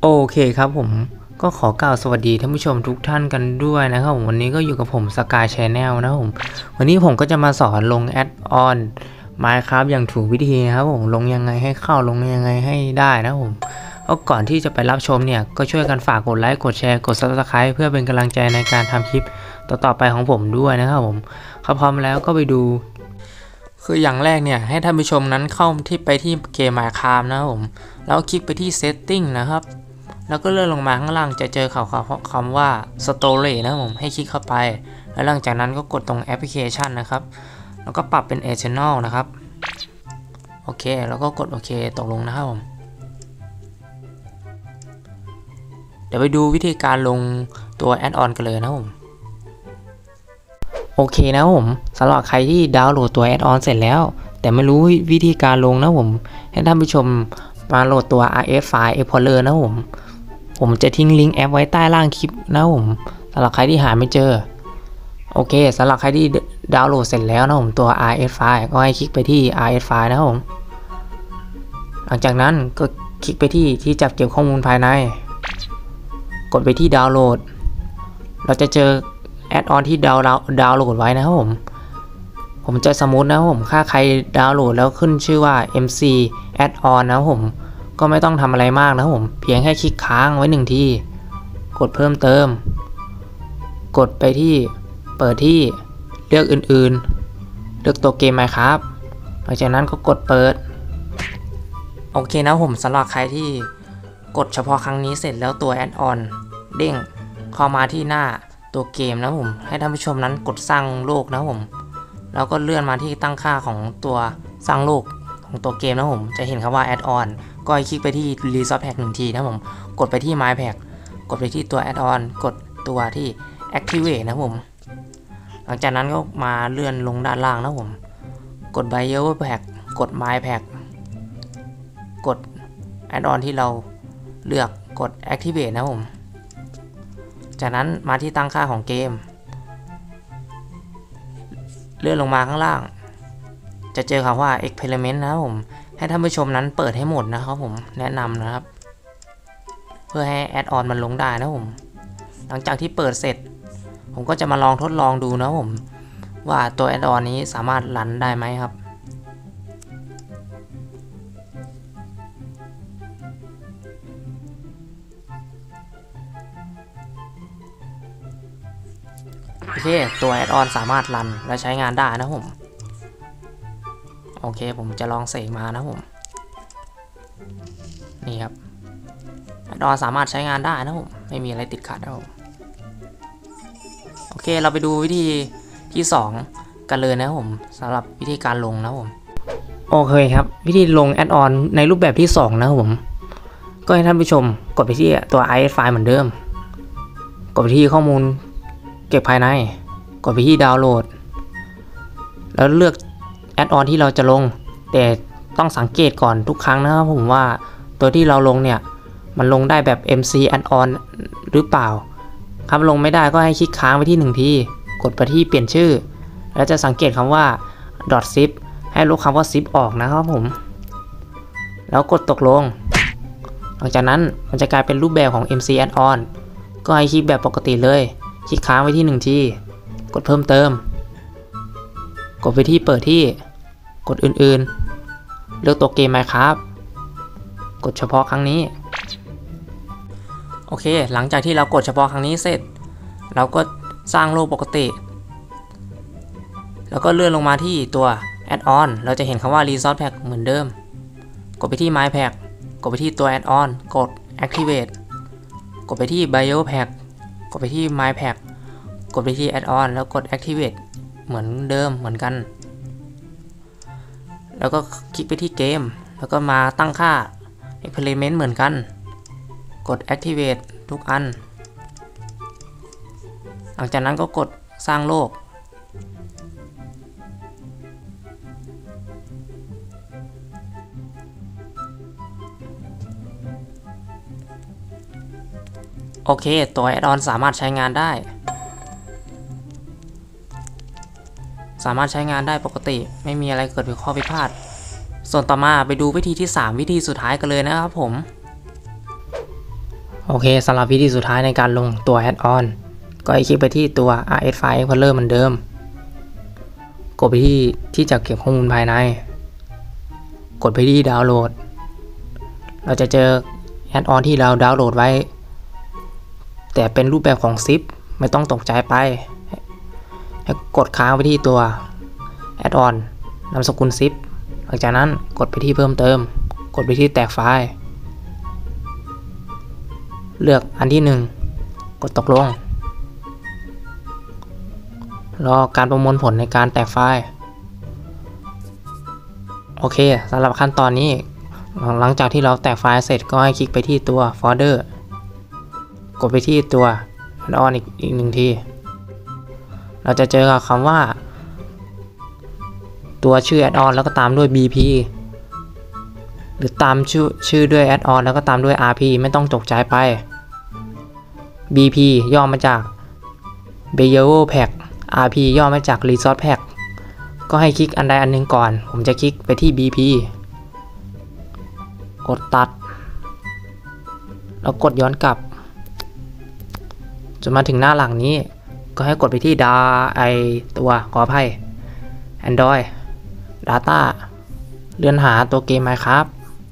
โอเคครับผมก็ขอกล่าวสวัสดีท่านผู้ชมทุกท่านกันด้วยนะครับผมวันนี้ก็อยู่กับผมสกายชาแนลนะครับผมวันนี้ผมก็จะมาสอนลงแอดออน Minecraft อย่างถูกวิธีนะครับผมลงยังไงให้เข้าลงยังไงให้ได้นะครับผมก็ก่อนที่จะไปรับชมเนี่ยก็ช่วยกันฝากกดไลค์กดแชร์กด Subscribe เพื่อเป็นกำลังใจในการทำคลิปต่อๆไปของผมด้วยนะครับผมพร้อมแล้วก็ไปดูคืออย่างแรกเนี่ยให้ท่านผู้ชมนั้นเข้าไปที่เกม Minecraft นะครับผมแล้วคลิกไปที่ Setting นะครับแล้วก็เลื่อนลงมาข้างล่างจะเจอคำว่า Storage นะครับผมให้คลิกเข้าไปแล้วหลังจากนั้นก็กดตรงแอปพลิเคชันนะครับแล้วก็ปรับเป็น Eternal นะครับโอเคแล้วก็กดโอเคตกลงนะครับผมเดี๋ยวไปดูวิธีการลงตัวแอดออนกันเลยนะผมโอเคนะผมสำหรับใครที่ดาวน์โหลดตัวแอดออนเสร็จแล้วแต่ไม่รู้วิธีการลงนะผมให้ท่านผู้ชมมาโหลดตัว RF File Explorer นะผมจะทิ้งลิงก์แอปไว้ใต้ล่างคลิปนะผมสำหรับใครที่หาไม่เจอโอเคสำหรับใครที่ดาวน์โหลดเสร็จแล้วนะผมตัว RF File ก็ให้คลิกไปที่ RF File นะผมหลังจากนั้นก็คลิกไปที่จับเก็บข้อมูลภายในกดไปที่ดาวน์โหลดเราจะเจอแอดออนที่ดาวน์โหลดไว้นะครับผมจะสมมุตินะผมถ้าใครดาวน์โหลดแล้วขึ้นชื่อว่า MC Add-on นะผมก็ไม่ต้องทำอะไรมากนะผมเพียงแค่คลิกค้างไว้1ทีกดเพิ่มเติมกดไปที่เปิดที่เลือกอื่นๆเลือกตัวเกม Minecraft หลังจากนั้นก็กดเปิดโอเคนะผมสำหรับใครที่กดเฉพาะครั้งนี้เสร็จแล้วตัว Add-on เด้งเข้ามาที่หน้าตัวเกมนะผมให้ท่านผู้ชมนั้นกดสร้างโลกนะผมแล้วก็เลื่อนมาที่ตั้งค่าของตัวสร้างโลกของตัวเกมนะผมจะเห็นคำว่า Add-on ก็ให้คลิกไปที่ Resource Pack 1ทีนะผมกดไปที่ My Pack กดไปที่ตัว Add-on กดตัวที่ Activate นะผมหลังจากนั้นก็มาเลื่อนลงด้านล่างนะผมกด Bio Pack กด My Pack กด Add-on ที่เราเลือกกด Activate นะผมจากนั้นมาที่ตั้งค่าของเกมเลื่อนลงมาข้างล่างจะเจอคำว่า Experiment นะครับผมให้ท่านผู้ชมนั้นเปิดให้หมดนะครับผมแนะนำนะครับเพื่อให้แอดออนมันลงได้นะผมหลังจากที่เปิดเสร็จผมก็จะมาลองทดลองดูนะผมว่าตัวแอดออนนี้สามารถรันได้ไหมครับโอเคตัวแอดออนสามารถรันและใช้งานได้นะผมโอเคผมจะลองเสกมานะผมนี่ครับแอดออนสามารถใช้งานได้นะผมไม่มีอะไรติดขัดนะผมโอเคเราไปดูวิธีที่2กันเลยนะผมสำหรับวิธีการลงนะผมโอเคครับวิธีลงแอดออนในรูปแบบที่2นะผมก็ให้ท่านผู้ชมกดไปที่ตัว RF File เหมือนเดิมกดไปที่ข้อมูลเก็บภายในกดไปที่ดาวน์โหลดแล้วเลือกแอดออนที่เราจะลงแต่ต้องสังเกตก่อนทุกครั้งนะครับผมว่าตัวที่เราลงเนี่ยมันลงได้แบบ MC Add-on หรือเปล่าครับลงไม่ได้ก็ให้คลิกค้างไว้ที่1ทีกดไปที่เปลี่ยนชื่อแล้วจะสังเกตคำว่า .zip ให้ลบคำว่า zip ออกนะครับผมแล้วกดตกลงหลังจากนั้นมันจะกลายเป็นรูปแบบของ MC Add-on ก็ให้คลิกแบบปกติเลยคลิกค้างไว้ที่1ทีกดเพิ่มเติมกดไปที่เปิดที่กดอื่นๆเลือกตัวเกม Minecraft กดเฉพาะครั้งนี้โอเคหลังจากที่เรากดเฉพาะครั้งนี้เสร็จเราก็สร้างโลกปกติแล้วก็เลื่อนลงมาที่ตัว Add-on เราจะเห็นคำว่า Resource Pack เหมือนเดิมกดไปที่ My Pack กดไปที่ตัว Add-on กด Activate กดไปที่ Bio Pack กดไปที่ My Pack กดไปที่ Add-on แล้วกด Activate เหมือนเดิมเหมือนกันแล้วก็คลิกไปที่เกมแล้วก็มาตั้งค่า Experiment เหมือนกันกด Activate ทุกอันหลังจากนั้นก็กดสร้างโลกโอเคตัว Add-on สามารถใช้งานได้ปกติไม่มีอะไรเกิดเป็นข้อผิดพลาดส่วนต่อมาไปดูวิธีที่3วิธีสุดท้ายกันเลยนะครับผมโอเคสำหรับวิธีสุดท้ายในการลงตัวแอดออนก็ให้คลิกไปที่ตัว RS File Explorer เหมือนเดิมกดไปที่จัดเก็บข้อมูลภายในกดไปที่ดาวน์โหลดเราจะเจอแอดออนที่เราดาวน์โหลดไว้แต่เป็นรูปแบบของซิปไม่ต้องตกใจไปให้กดค้างไปที่ตัวแอดออนนามสกุลซิปหลังจากนั้นกดไปที่เพิ่มเติมกดไปที่แตกไฟล์เลือกอันที่1กดตกลงรอการประมวลผลในการแตกไฟล์โอเคสำหรับขั้นตอนนี้หลังจากที่เราแตกไฟล์เสร็จก็ให้คลิกไปที่ตัวโฟลเดอร์กดไปที่ตัว add-on อีก1ทีเราจะเจอกับคำว่าตัวชื่อ add-on แล้วก็ตามด้วย BP หรือตามชื่อด้วย add-on แล้วก็ตามด้วย RP ไม่ต้องตกใจไป BP ย่อมาจาก Behavioral Pack RP ย่อมาจาก Resource Pack ก็ให้คลิกอันใดอันหนึ่งก่อนผมจะคลิกไปที่ BP กดตัดแล้วกดย้อนกลับจนมาถึงหน้าหลังนี้ก็ให้กดไปที่ตัวขออภัย Android Data เลื่อนหาตัวเกม Minecraft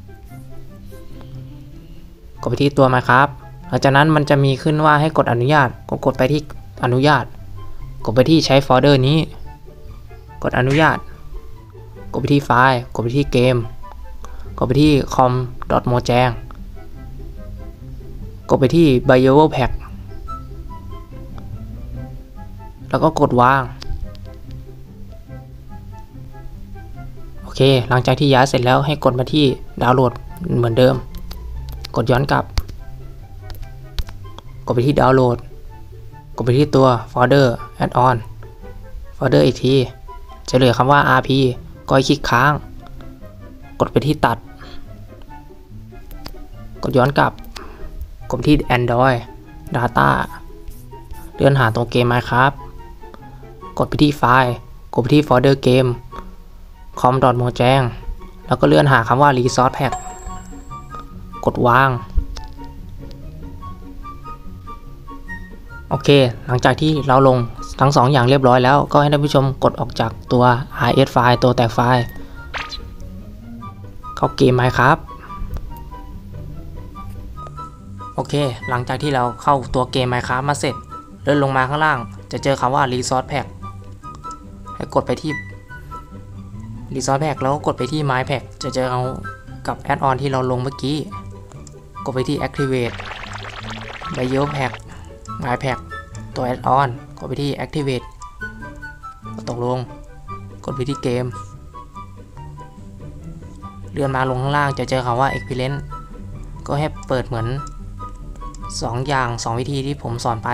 กดไปที่ตัว Minecraft หลังจากนั้นมันจะมีขึ้นว่าให้กดอนุญาตก็กดไปที่อนุญาตกดไปที่ใช้โฟลเดอร์นี้กดอนุญาตกดไปที่ไฟล์กดไปที่เกมกดไปที่ com.mojang กดไปที่ Behavioral Pack แล้วก็กดวางโอเคหลังจากที่ย้ายเสร็จแล้วให้กดมาที่ดาวน์โหลดเหมือนเดิมกดย้อนกลับกดไปที่ดาวน์โหลดกดไปที่ตัวโฟลเดอร์ add-on โฟลเดอร์อีกทีจะเหลือคำว่า RP ก็ให้คลิกค้างกดไปที่ตัดกดย้อนกลับกดที่ Android Data เลื่อนหาตัวเกม Minecraft กดไปที่ไฟล์กดไปที่โฟลเดอร์เกม com.mojang แล้วก็เลื่อนหาคำว่า Resource Pack กดวางโอเคหลังจากที่เราลงทั้ง2อย่างเรียบร้อยแล้วก็ให้ท่านผู้ชมกดออกจากตัว RS File ตัวแตกไฟล์เข้าเกม Minecraft โอเคหลังจากที่เราเข้าตัวเกม Minecraft มาเสร็จเลื่อนลงมาข้างล่างจะเจอคำว่า Resource Pack ให้กดไปที่ Resource Pack แล้วกดไปที่ My Pack จะเจอเอากับ Add-on ที่เราลงเมื่อกี้กดไปที่ Activate Behavioral Pack My Pack ตัว Add-on กดไปที่ Activate กดตกลงกดไปที่เกมเลื่อนมาลงข้างล่างจะเจอคำว่า Experience ก็ให้เปิดเหมือน2 วิธีที่ผมสอนไป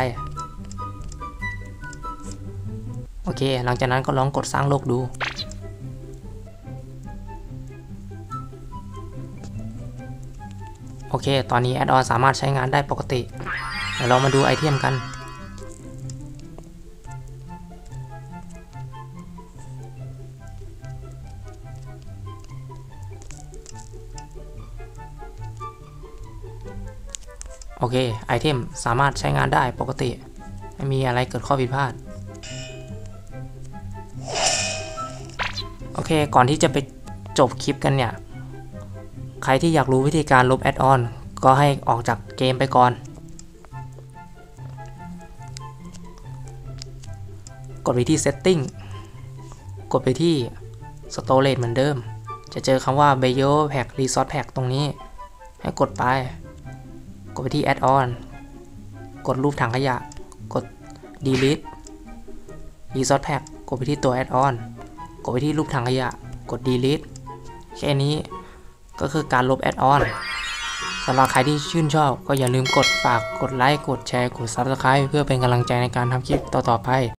โอเคหลังจากนั้นก็ลองกดสร้างโลกดูโอเคตอนนี้ Add-on สามารถใช้งานได้ปกติเดี๋ยวเรามาดูไอเทมกันโอเคไอเทมสามารถใช้งานได้ปกติไม่มีอะไรเกิดข้อผิดพลาดโอเคก่อนที่จะไปจบคลิปกันเนี่ยใครที่อยากรู้วิธีการลบแอดออนก็ให้ออกจากเกมไปก่อนกดไปที่ Setting กดไปที่ Storage เหมือนเดิมจะเจอคำว่า Behavioral Pack Resource Pack ตรงนี้ให้กดไปกดไปที่ Add-on กดรูปถังขยะกด Delete Resource Pack กดไปที่ตัว Add-on กดไปที่รูปถังขยะกด Delete แค่นี้ก็คือการลบ Add-on สำหรับใครที่ชื่นชอบก็อย่าลืมกดฝากกดไลค์กดแชร์กด Subscribe เพื่อเป็นกำลังใจในการทำคลิปต่อๆไป